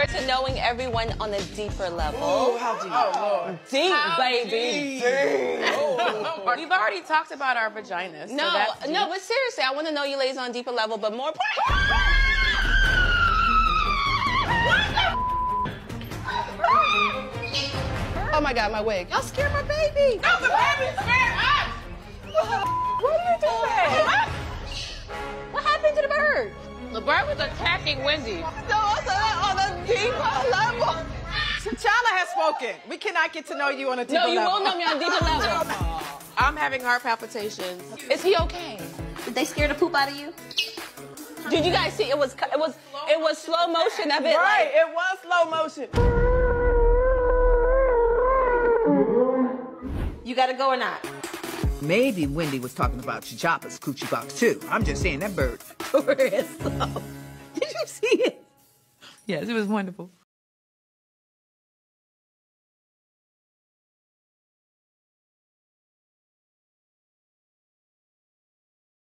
to knowing everyone on a deeper level. Oh, how deep? Oh, Lord. Deep, baby. Oh. We've already talked about our vaginas. So No, that's deep. no, but seriously, I want to know you ladies on a deeper level, but more Oh my God, my wig. Y'all scared my baby. No, the baby's scared us! What are you doing? What happened to the bird? The bird was attacking Wendy. No, on a deeper level. T'Challa has spoken. We cannot get to know you on a deeper No, you level. won't know me on a deeper level. I'm having heart palpitations. Is he okay? Did they scare the poop out of you? Did you guys see? It was slow motion of it. Right, Like, it was slow motion. You gotta go or not? Maybe Wendy was talking about T'Challa's coochie box too. I'm just saying that bird tore his up. Did you see it? Yes, it was wonderful.